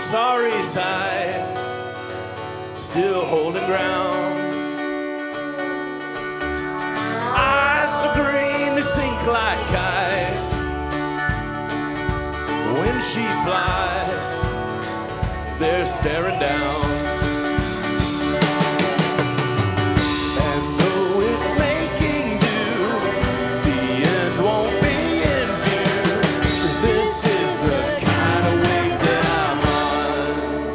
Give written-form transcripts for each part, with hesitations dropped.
sorry side, still holding ground. Eyes so green they sink like kites. When she flies, they're staring down. And though it's making do, the end won't be in view, 'cause this is the kind of wave that I'm on.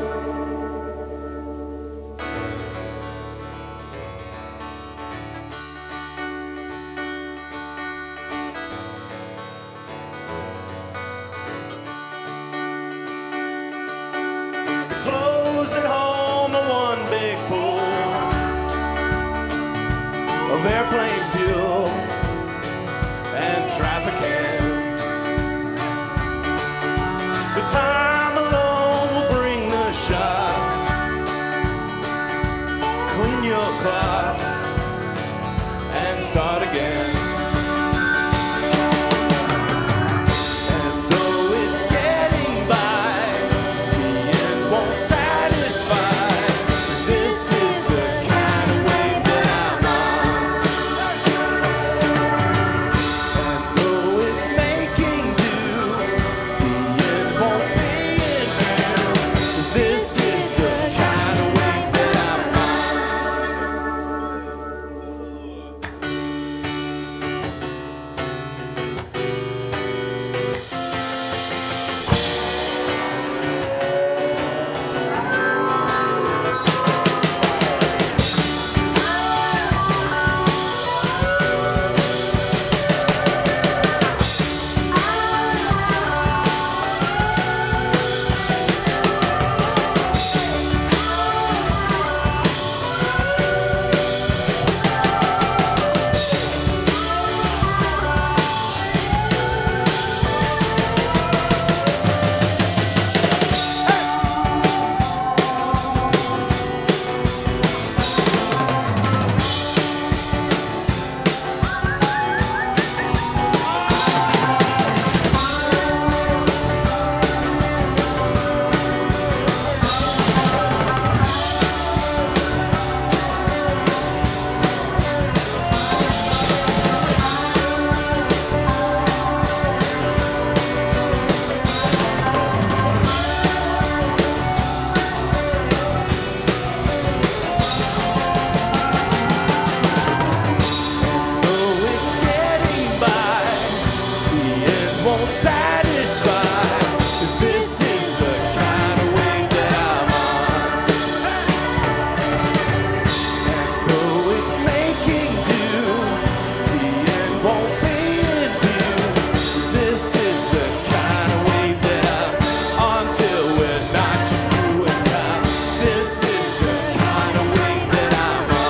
Clothes at home are one big pool of airplane fuel and traffic hands. The time alone will bring the shock. Clean your clock and start again. And though it's getting by, the end won't satisfy, 'cause this is the kind of wave that I'm on. And though it's making do, the end won't be in view, 'cause this is the kind of wave that I'm on. Though it's getting by, the end won't satisfy, 'cause this is the kind of wave that I'm on. And though it's making do, the end won't be in view, 'cause this is the kind of wave that I'm on, till we're not just doing time. This is the kind of wave that I'm on.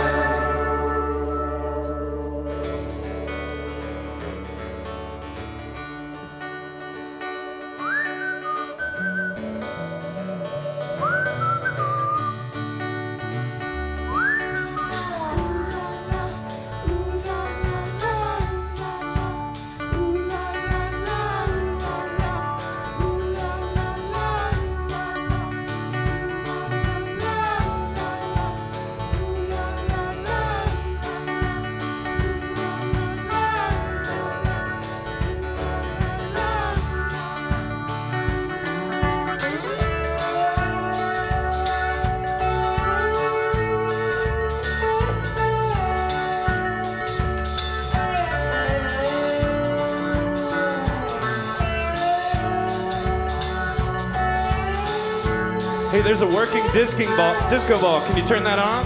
Hey, there's a working disco ball. Can you turn that on?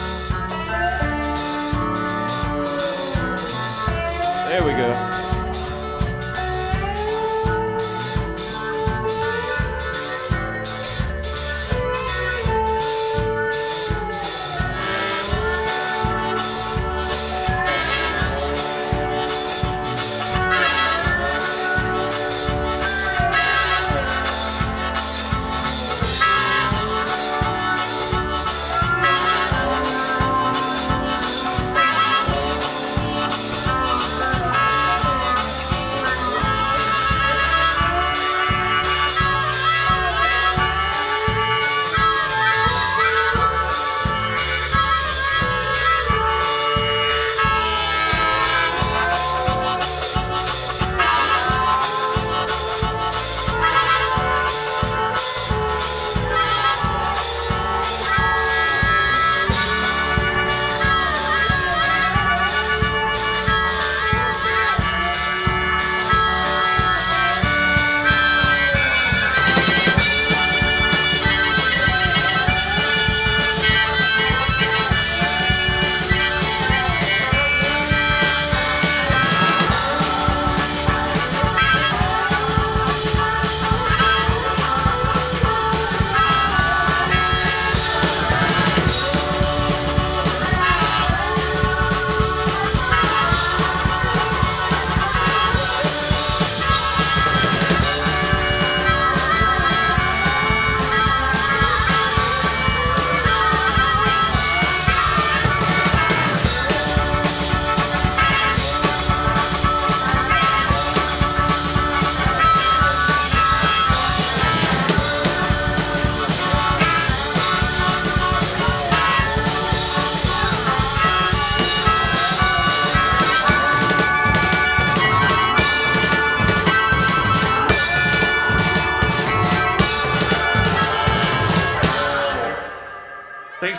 There we go.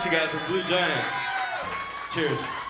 you guys with Blue Giant. Cheers.